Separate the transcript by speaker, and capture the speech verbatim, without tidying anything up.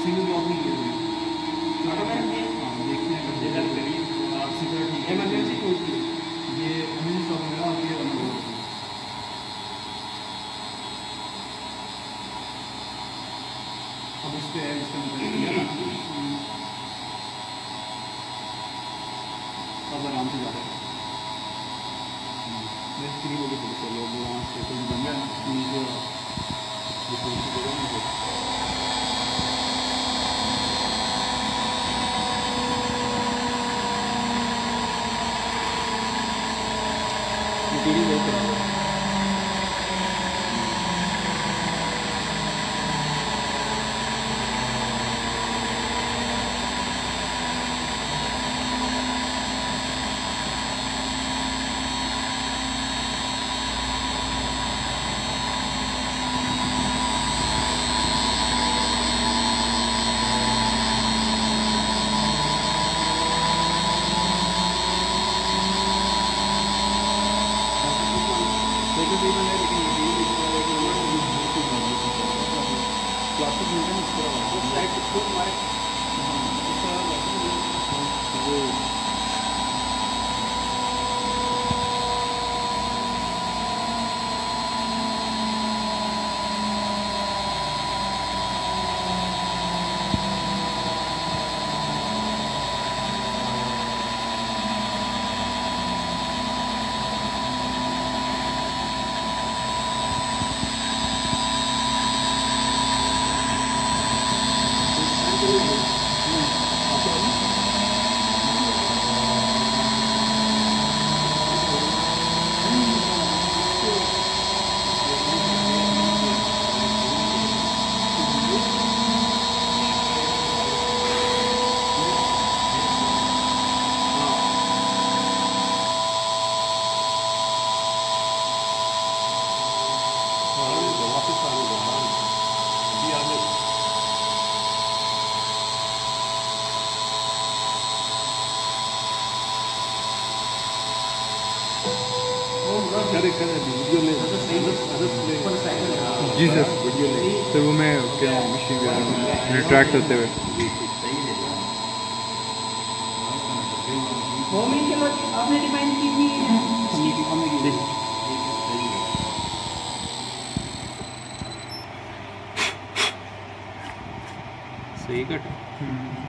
Speaker 1: single lock नहीं किया हाँ देखते हैं
Speaker 2: इमरजेंसी खोल दी
Speaker 1: ये इमरजेंसी स्टॉक में आप ये अब इस पे है इसका मतलब किया ना अब आराम से जा रहा है मैं फ्री हो गई थोड़ी लोग वहाँ से कुछ बन गया नीचे मटीरियल बहुत खराब है प्लास्टिक मिलता है पूरा उस साइड से खुद हमारे वो करे करे वीडियो ले
Speaker 3: जी सर तो वो मैं क्या मशीन रिट्रैक्ट होते हुए
Speaker 2: आपने डिफाइन की थी
Speaker 3: सही कट